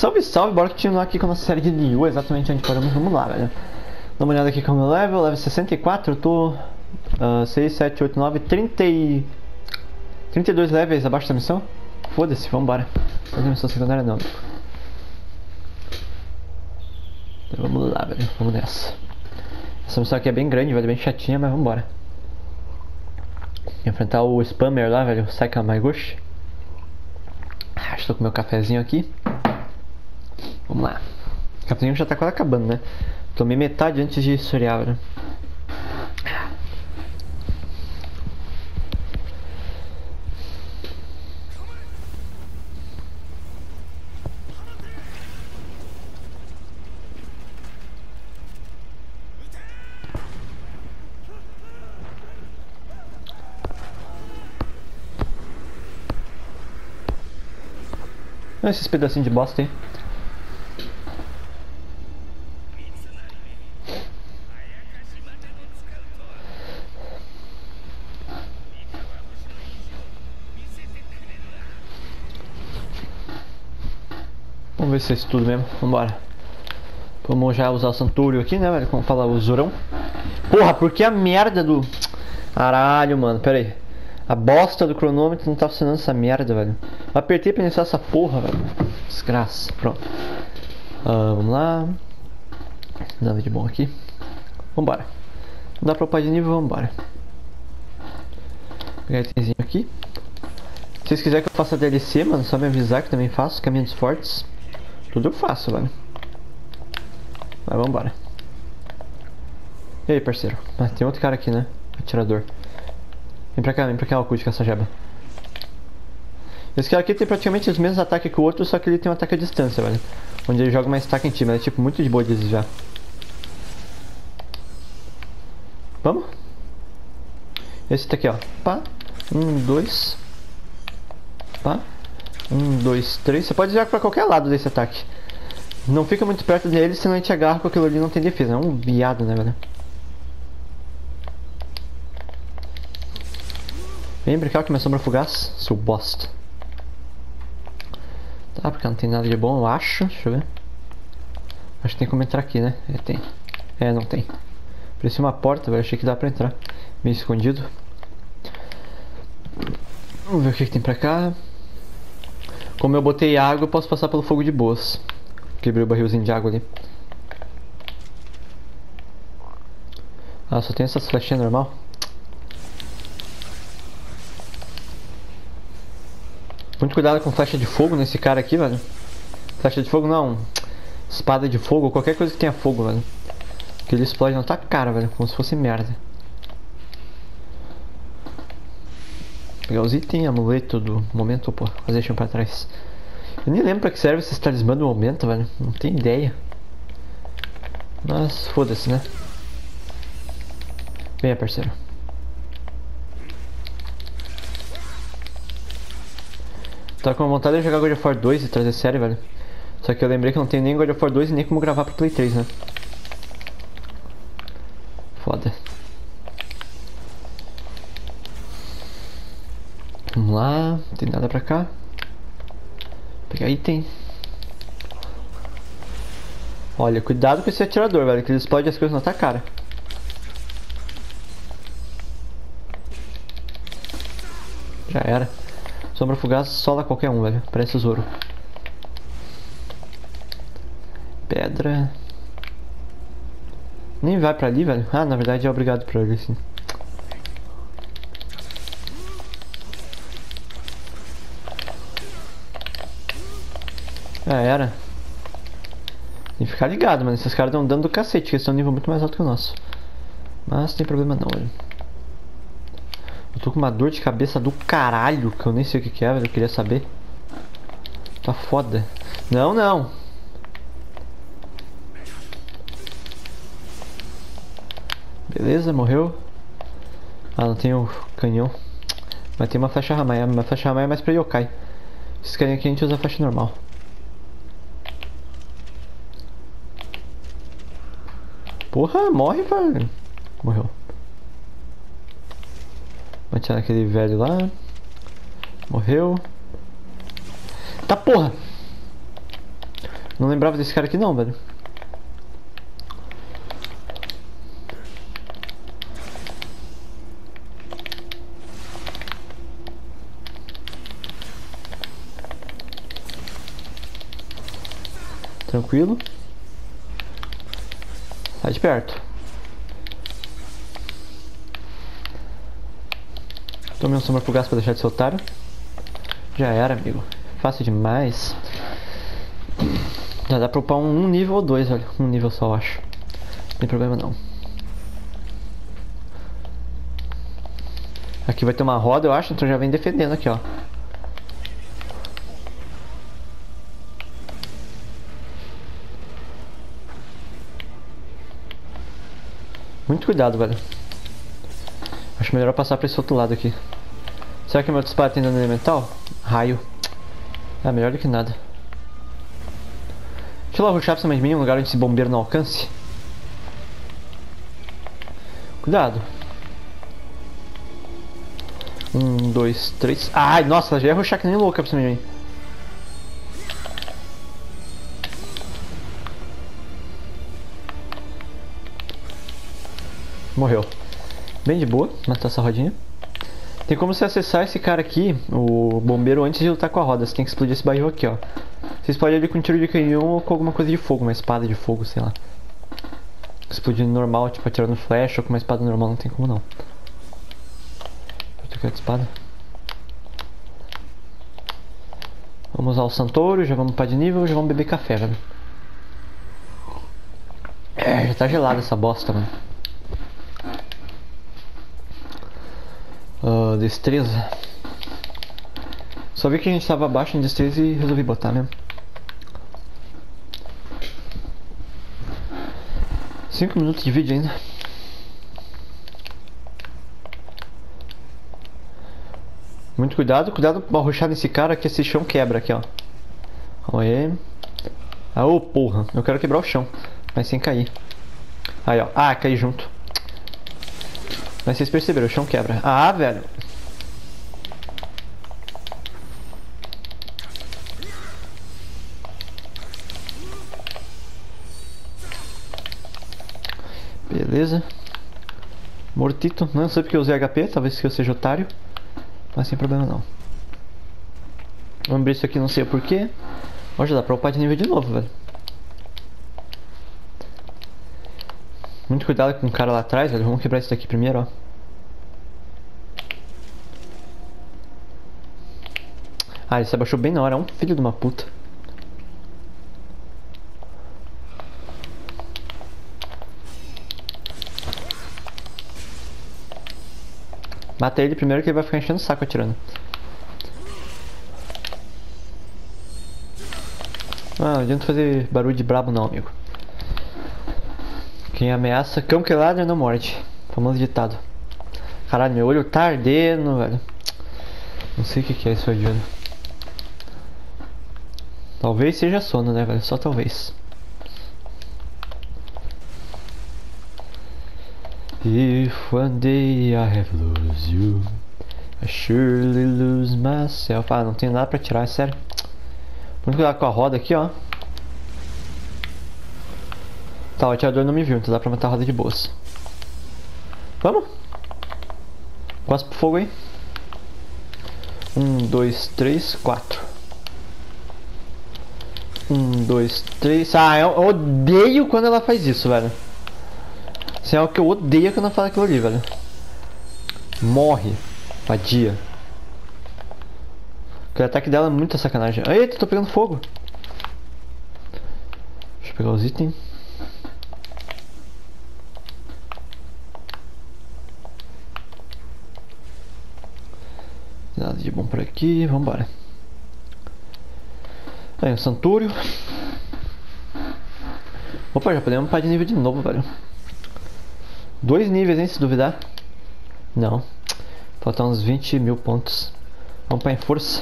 salve, salve, bora continuar aqui com a nossa série de Nioh, exatamente onde paramos, vamos lá, velho. Dá uma olhada aqui com o meu level 64, eu tô 6, 7, 8, 9, 32 levels abaixo da missão. Foda-se, vambora. Fazer missão secundária não. Então, vamos lá, velho, vamos nessa. Essa missão aqui é bem grande, velho, bem chatinha, mas vambora. Enfrentar o spammer lá, velho, o Saika Maiguchi. Estou com meu cafezinho aqui. Vamos lá. O cafezinho já tá quase acabando, né? Tomei metade antes de esfriar, velho. Olha esses pedacinhos de bosta aí. Vamos ver se é isso tudo mesmo. Vambora. Vamos já usar o Santúrio aqui, né, velho? Como fala o Zorão. Porra, por que a merda do... Caralho, mano, pera aí. A bosta do cronômetro não tá funcionando essa merda, velho. Eu apertei pra iniciar essa porra, velho. Desgraça. Pronto. Vamos lá. Nada de bom aqui. Vambora. Não dá pra upar de nível, vambora. Pegar itemzinho aqui. Se vocês quiserem que eu faça DLC, mano, só me avisar que também faço. Caminhos fortes. Tudo eu faço, velho. Mas vambora. E aí, parceiro? Ah, tem outro cara aqui, né? Atirador. Vem pra cá, Alcute, com essa jeba. Esse cara aqui tem praticamente os mesmos ataques que o outro, só que ele tem um ataque à distância, velho. Onde ele joga mais ataque em time, é tipo muito de boa de desviar. Vamos? Esse tá aqui, ó. Pá. 1, 2. Pá. 1, 2, 3. Você pode desviar pra qualquer lado desse ataque. Não fica muito perto dele, senão a gente agarra com aquilo ali, não tem defesa. É um viado, né, velho? Vem brincar com minha sombra fugaz, seu bosta. Tá, porque não tem nada de bom, eu acho. Deixa eu ver. Acho que tem como entrar aqui, né? É, tem. É, não tem. Parecia uma porta, velho. Achei que dá pra entrar. Meio escondido. Vamos ver o que tem pra cá. Como eu botei água, eu posso passar pelo fogo de boas. Quebrei o barrilzinho de água ali. Ah, só tem essas flechinhas normal. Muito cuidado com flecha de fogo nesse cara aqui, velho. Flecha de fogo não. Espada de fogo, qualquer coisa que tenha fogo, velho. Que ele explode na tua cara, velho. Como se fosse merda. Pegar os itens, amuleto do momento, pô. Quase deixei um pra trás. Eu nem lembro pra que serve esse talismã do momento, velho. Não tenho ideia. Mas foda-se, né? Venha, parceiro. Tava com vontade de jogar God of War 2 e trazer série, velho. Só que eu lembrei que não tem nem God of War 2 e nem como gravar pro Play 3, né? Foda. Vamos lá, não tem nada pra cá. Pegar item. Olha, cuidado com esse atirador, velho, que ele explode as coisas na tua cara. Já era. Sombra fugaz sola qualquer um, velho. Parece o Zoro. Pedra. Nem vai pra ali, velho. Ah, na verdade é obrigado pra ele, sim. Já era. Tem que ficar ligado, mano. Esses caras estão dando do cacete, que eles estão um nível muito mais alto que o nosso. Mas não tem problema não, velho. Eu tô com uma dor de cabeça do caralho, que eu nem sei o que é, velho. Eu queria saber. Tá foda. Não, não. Beleza, morreu. Ah, não tem o canhão. Mas tem uma flecha ramaia. Uma flecha ramaia é mais pra yokai. Esses carinha aqui a gente usa flecha normal. Porra, morre, velho. Morreu. Vou atirar naquele velho lá. Morreu. Tá porra! Não lembrava desse cara aqui não, velho. Tranquilo. Sai de perto. Tome um sombra pro gás pra deixar de ser otário. Já era, amigo. Fácil demais. Já dá pra upar um nível ou dois, olha. Um nível só, eu acho. Não tem problema não. Aqui vai ter uma roda, eu acho, então já vem defendendo aqui, ó. Muito cuidado, velho. Acho melhor passar pra esse outro lado aqui. Será que meu disparo tem dano elemental? Raio. É melhor do que nada. Deixa eu lá rushar pra cima de mim, um lugar onde esse bombeiro não alcance. Cuidado. 1, 2, 3. Ai, nossa, já ia rushar que nem louca pra cima de mim. Morreu. Bem de boa, matar essa rodinha. Tem como você acessar esse cara aqui, o bombeiro, antes de lutar com a roda. Você tem que explodir esse barril aqui, ó. Você explode ele com um tiro de canhão ou com alguma coisa de fogo, uma espada de fogo, sei lá. Explodindo normal, tipo atirando flecha ou com uma espada normal, não tem como não. Vou trocar de espada. Vamos usar o Santouro, já vamos upar de nível, já vamos beber café, velho. É, já tá gelada essa bosta, mano. Destreza. Só vi que a gente tava abaixo em destreza e resolvi botar mesmo. 5 minutos de vídeo ainda. Muito cuidado, cuidado pra arrochar nesse cara que esse chão quebra aqui, ó. Oi. Ah, ô porra, eu quero quebrar o chão, mas sem cair. Aí, ó. Ah, caí junto. Mas vocês perceberam, o chão quebra. Ah, velho. Beleza. Mortito. Não sei porque eu usei HP, talvez que eu seja otário. Mas sem problema não. Vamos abrir isso aqui, não sei o porquê. Ó, já dá pra upar de nível de novo, velho. Muito cuidado com o cara lá atrás, velho. Vamos quebrar isso daqui primeiro, ó. Ah, ele se abaixou bem na hora. É um filho de uma puta. Mata ele primeiro que ele vai ficar enchendo o saco atirando. Ah, não adianta fazer barulho de brabo não, amigo. Quem ameaça cão que ladra não morde. Famoso ditado. Caralho, meu olho tá ardendo, velho. Não sei o que é isso, adiando. Talvez seja sono, né, velho? Só talvez. If one day I have lost you, I surely lose myself. Ah, não tem nada pra tirar, é sério. Vamos cuidar com a roda aqui, ó. Tá, o atirador não me viu, então dá pra matar a roda de boas. Vamos? Quase pro fogo aí. 1, 2, 3, 4. 1, 2, 3. Ah, eu odeio quando ela faz isso, velho. Isso é algo que eu odeio quando ela faz aquilo ali, velho. Morre, vadia. O ataque dela é muita sacanagem. Eita, tô pegando fogo. Deixa eu pegar os itens. Nada de bom por aqui, vambora. Aí, um Santúrio. Opa, já podemos upar de nível de novo, velho. 2 níveis, hein, se duvidar. Não. Faltam uns 20 mil pontos. Vamos upar em força.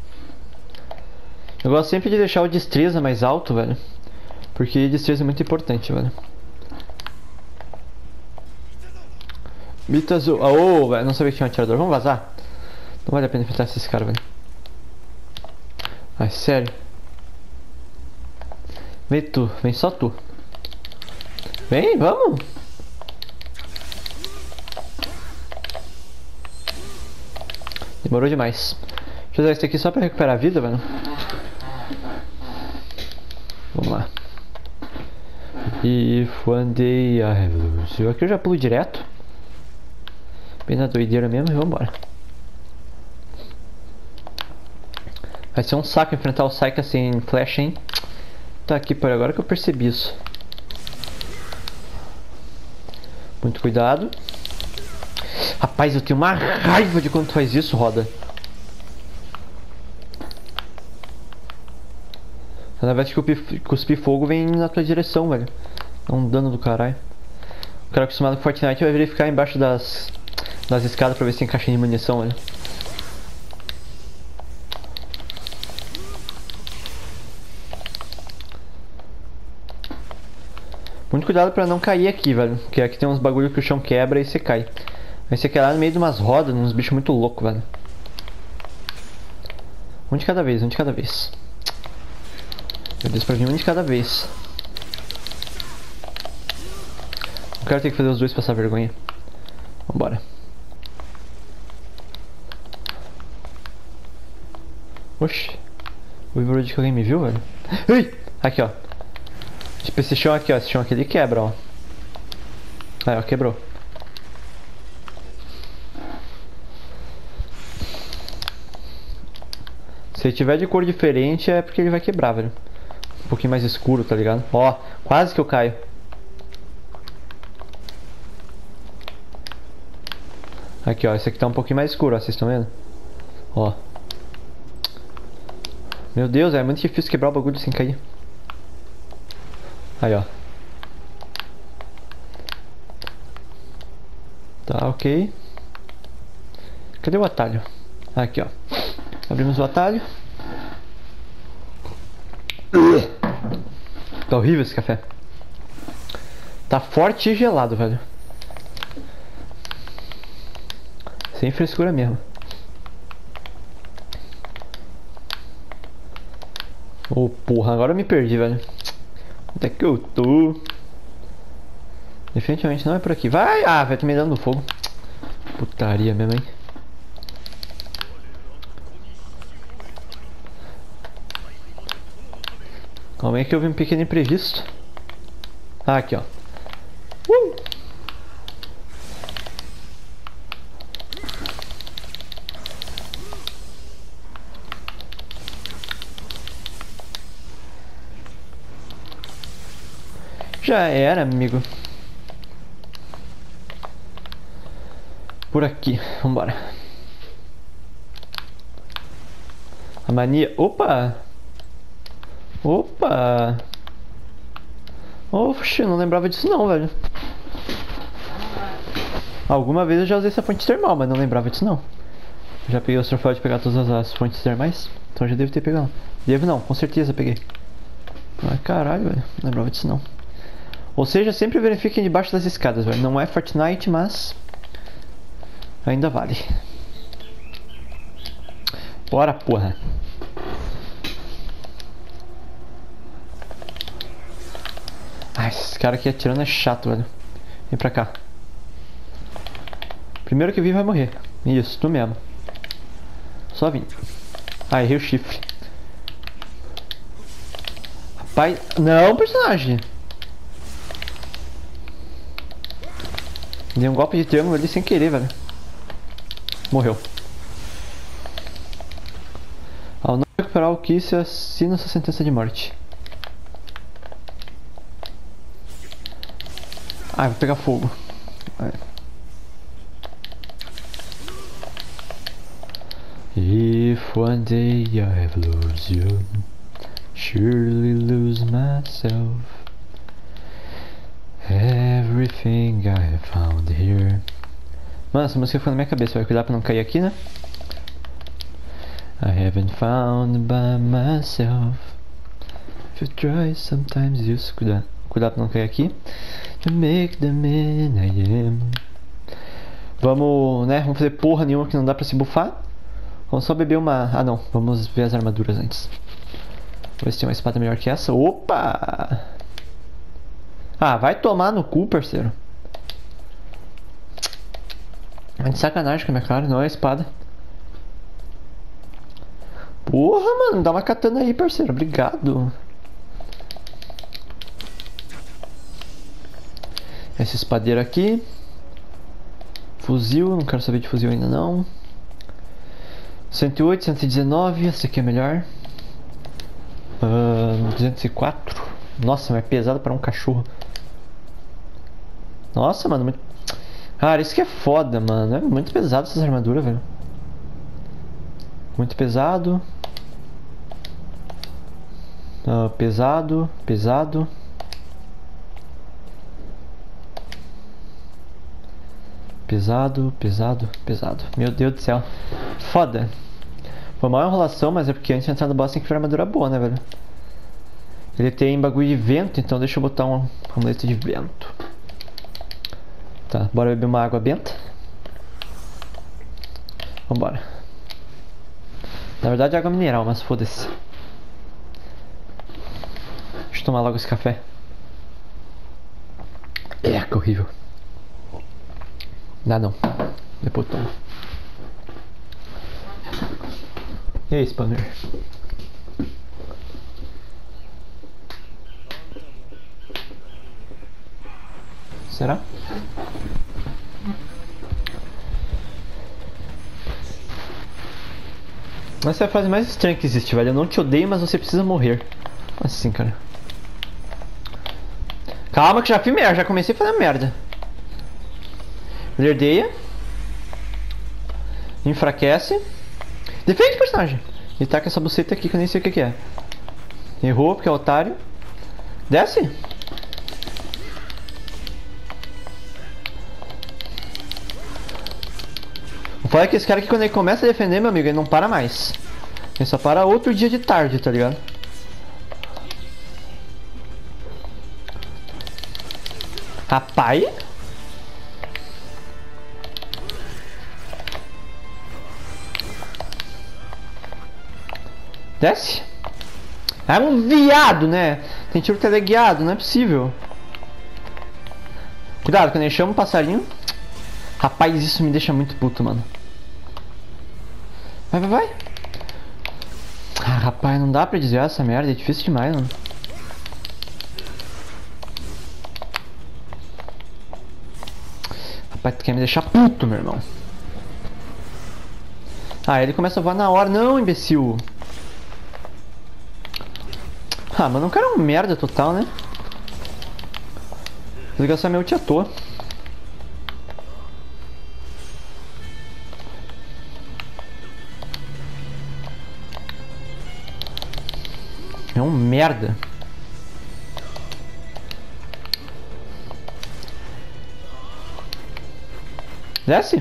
Eu gosto sempre de deixar o destreza mais alto, velho. Porque destreza é muito importante, velho. Mita azul. Oh, velho, não sabia que tinha um atirador. Vamos vazar? Não vale a pena enfrentar esses caras, velho. Ai, sério. Vem tu, vem só tu. Vem, vamos. Demorou demais. Deixa eu usar isso aqui só pra recuperar a vida, velho. Vamos lá. If one day I have lose you. Aqui eu já pulo direto. Bem na doideira mesmo e vambora. Vai ser um saco enfrentar o Saika sem flash, hein? Tá aqui por agora que eu percebi isso. Muito cuidado. Rapaz, eu tenho uma raiva de quando tu faz isso, Roda. Na verdade, cuspir fogo vem na tua direção, velho. É um dano do caralho. O cara acostumado com Fortnite vai verificar embaixo das escadas pra ver se tem caixinha de munição, velho. Muito cuidado pra não cair aqui, velho. Porque aqui tem uns bagulho que o chão quebra e você cai. Aí você cai lá no meio de umas rodas, uns bichos muito loucos, velho. Um de cada vez, um de cada vez. Meu Deus, pra vir um de cada vez. Não quero ter que fazer os dois passar vergonha. Vambora. Oxi. O barulho de que alguém me viu, velho? Ei! Aqui, ó. Tipo, esse chão aqui, ó. Esse chão aqui ele quebra, ó. Aí, ó, quebrou. Se ele tiver de cor diferente é porque ele vai quebrar, velho. Um pouquinho mais escuro, tá ligado? Ó, quase que eu caio. Aqui, ó. Esse aqui tá um pouquinho mais escuro, ó. Vocês estão vendo? Ó. Meu Deus, é muito difícil quebrar o bagulho sem cair. Aí, ó. Tá, ok. Cadê o atalho? Aqui, ó. Abrimos o atalho. Tá horrível esse café. Tá forte e gelado, velho. Sem frescura mesmo. Oh, porra, agora eu me perdi, velho. Onde é que eu tô? Definitivamente não é por aqui. Vai! Ah, vai ter me dando fogo. Putaria mesmo, hein? Calma aí que eu vi um pequeno imprevisto. Ah, aqui, ó. Já era, amigo. Por aqui, vambora. A mania... Opa! Opa! Oxe, não lembrava disso não, velho. Alguma vez eu já usei essa fonte termal, mas não lembrava disso não. Já peguei o troféu de pegar todas as fontes termais. Então já devo ter pegado. Devo não, com certeza peguei. Ai caralho, velho. Não lembrava disso não. Ou seja, sempre verifiquem debaixo das escadas, velho. Não é Fortnite, mas... ainda vale. Bora, porra. Ai, esse cara aqui atirando é chato, velho. Vem pra cá. Primeiro que vir vai morrer. Isso, tu mesmo. Só vim. Ah, errei o chifre. Rapaz, não, personagem. Dei um golpe de triângulo ali sem querer, velho. Morreu. Ao não recuperar o que se assina sua sentença de morte. Ah, vou pegar fogo. Vai. If one day I have lost you, surely lose myself. Everything I have found here. Mano, essa música ficou na minha cabeça. Vai cuidar pra não cair aqui, né? I haven't found by myself. If you try, sometimes you cuidar pra não cair aqui. To make the man I am. Vamos, né? Vamos fazer porra nenhuma que não dá pra se buffar. Vamos só beber uma... Ah, não. Vamos ver as armaduras antes. ver se tem uma espada melhor que essa. Opa! Ah, vai tomar no cu, parceiro. É de sacanagem com a minha cara, não é a espada. Porra, mano, dá uma katana aí, parceiro. Obrigado. Esse espadeiro aqui. Fuzil, não quero saber de fuzil ainda não. 108, 119, esse aqui é melhor. 204. Nossa, mas é pesado para um cachorro. Nossa, mano, muito... Cara, isso que é foda, mano. É muito pesado essas armaduras, velho. Muito pesado. Pesado, pesado. Pesado, pesado, pesado. Meu Deus do céu. Foda. Foi uma enrolação, mas é porque antes de entrar no boss tem que ver armadura boa, né, velho? Ele tem bagulho de vento, então deixa eu botar um amuleto de vento. Tá, bora beber uma água benta. Vambora. Na verdade é água mineral, mas foda-se. Deixa eu tomar logo esse café. É, que horrível. Dá não. Depois toma. E aí, spammer? Será? Essa é a frase mais estranha que existe, velho. Eu não te odeio, mas você precisa morrer. Como assim, cara? Calma que já fiz merda, já comecei fazendo merda. Lerdeia. Enfraquece. Defende o personagem. E taca essa buceta aqui que eu nem sei o que é. Errou porque é otário. Desce. O foda é que esse cara aqui, quando ele começa a defender, meu amigo, ele não para mais. Ele só para outro dia de tarde, tá ligado? Rapaz. Desce. É um viado, né? Tem tiro teleguiado, não é possível. Cuidado, quando ele chama um passarinho. Rapaz, isso me deixa muito puto, mano. Vai, vai, vai. Ah, rapaz, não dá pra desviar essa merda, é difícil demais, mano. Rapaz, tu quer me deixar puto, meu irmão. Ah, ele começa a voar na hora. Não, imbecil. Ah, mano, o cara é um merda total, né? Vou gastar meu ult à toa. É um merda. Desce.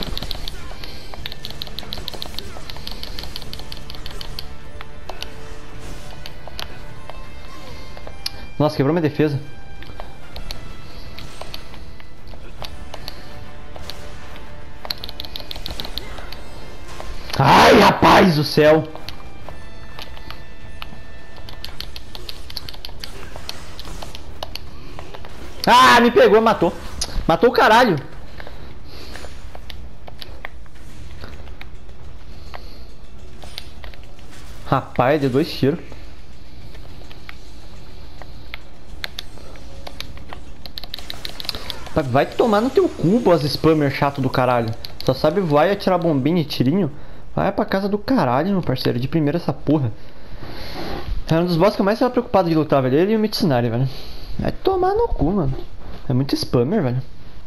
Nossa, quebrou minha defesa. Ai, rapaz do céu. Ah, me pegou, matou. Matou o caralho. Rapaz, deu 2 tiros. Vai tomar no teu cu, boss spammer chato do caralho. Só sabe voar e atirar bombinha e tirinho. Vai pra casa do caralho, meu parceiro. De primeira essa porra. É um dos boss que eu mais estava preocupado de lutar, velho. Ele e o Mitsunari, velho. Vai tomar no cu, mano. É muito spammer, velho.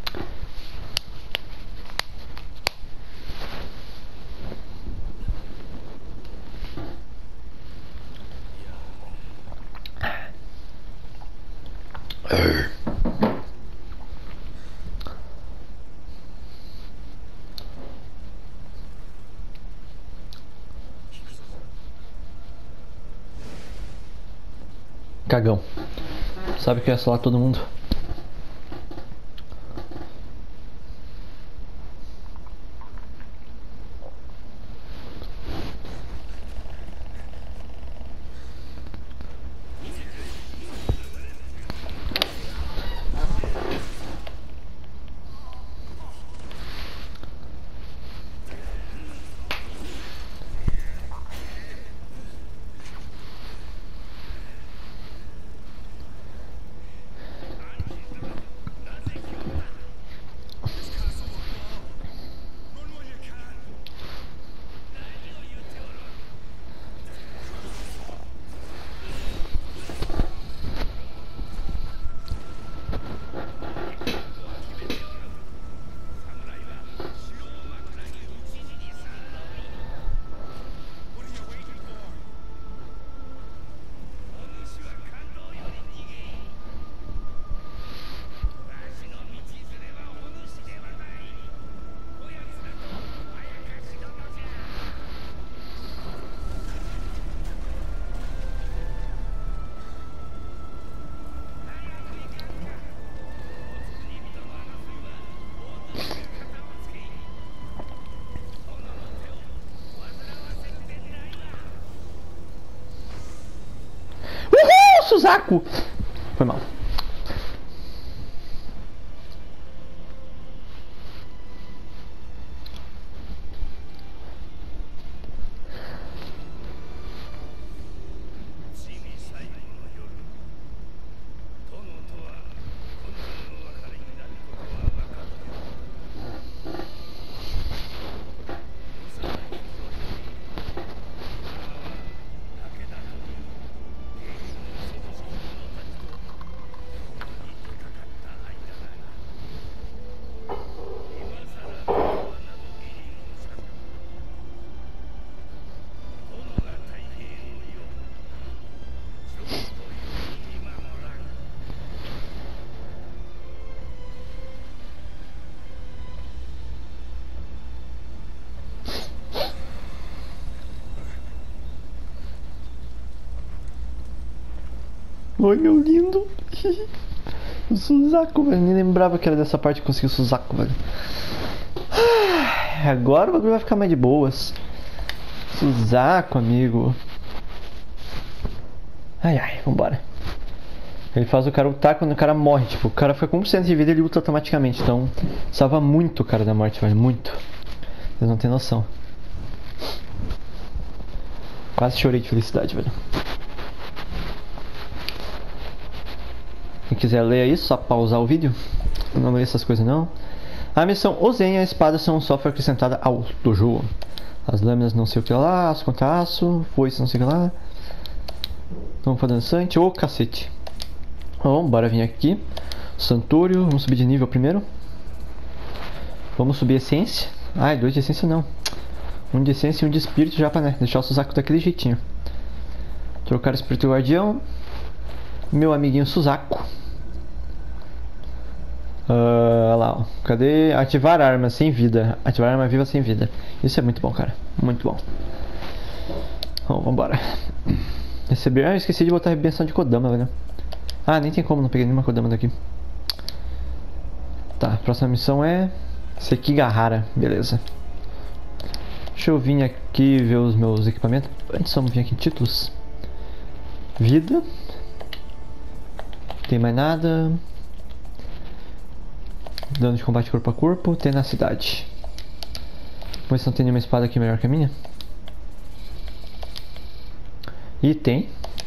Cagão. Sabe que é só todo mundo? Suzaku! Foi mal. Oi, meu lindo. O Suzaku, velho. Nem lembrava que era dessa parte que conseguiu o Suzaku, velho. Agora o bagulho vai ficar mais de boas. Suzaku, amigo. Ai, ai, vambora. Ele faz o cara ultar quando o cara morre. Tipo, o cara fica com 1% de vida e ele ulta automaticamente. Então, salva muito o cara da morte, velho. Muito. Vocês não tem noção. Quase chorei de felicidade, velho. Quem quiser ler isso, só pausar o vídeo. Eu não leio essas coisas não. A missão Ozen e a espada são um software acrescentado ao dojo. As lâminas não sei o que lá, as contaço, foice não sei o que lá. Vamos para dançante, ô cacete. Bom, bora vir aqui. Santuário, vamos subir de nível primeiro. Vamos subir essência. Ai, 2 de essência não. 1 de essência e 1 de espírito já pra, né, deixar o Suzaku daquele jeitinho. Trocar espírito guardião. Meu amiguinho Suzaku. Olha lá, ó. Cadê? Ativar arma sem vida. Ativar arma viva sem vida. Isso é muito bom, cara. Muito bom. Bom, vambora. Receber. Ah, eu esqueci de botar a benção de Kodama, velho. Ah, nem tem como, não peguei nenhuma Kodama daqui. Tá, próxima missão é Sekigahara. Beleza. Deixa eu vir aqui ver os meus equipamentos. Antes vamos vir aqui em títulos. Vida. Tem mais nada. Dano de combate corpo a corpo. Tenacidade. Vamos ver se não tem nenhuma espada aqui melhor que a minha. E tem.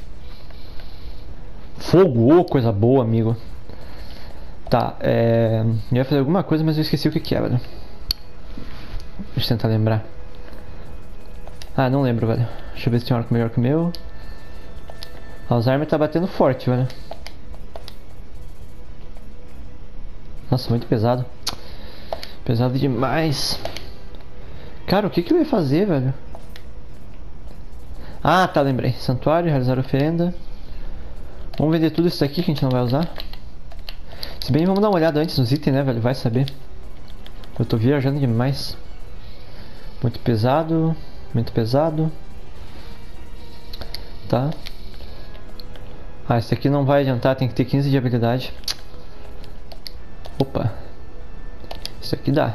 Fogo, oh, coisa boa, amigo. Tá, eu ia fazer alguma coisa, mas eu esqueci o que é, velho. Deixa eu tentar lembrar. Ah, não lembro, velho. Deixa eu ver se tem um arco melhor que o meu. Alzheimer tá batendo forte, velho. Nossa, muito pesado. Pesado demais. Cara, o que eu ia fazer, velho? Ah, tá, lembrei. Santuário, realizar oferenda. Vamos vender tudo isso aqui que a gente não vai usar. Se bem, vamos dar uma olhada antes nos itens, né, velho? Vai saber. Eu tô viajando demais. Muito pesado. Muito pesado. Tá. Ah, esse aqui não vai adiantar. Tem que ter 15 de habilidade. Opa. Isso aqui dá.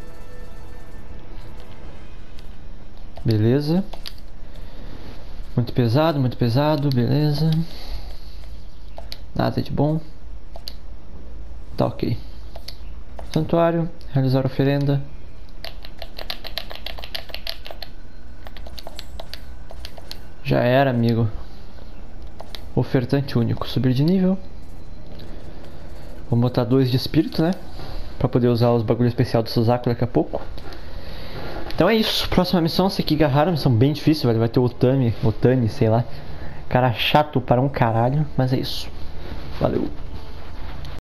Beleza. Muito pesado, beleza. Nada de bom. Tá ok. Santuário, realizar oferenda. Já era, amigo. Ofertante único, subir de nível. Vamos botar 2 de espírito, né? Pra poder usar os bagulho especial do Suzaku daqui a pouco. Então é isso, próxima missão, Sekigahara, missão bem difícil, velho. Vai ter Otani, sei lá. Cara chato para um caralho, mas é isso. Valeu.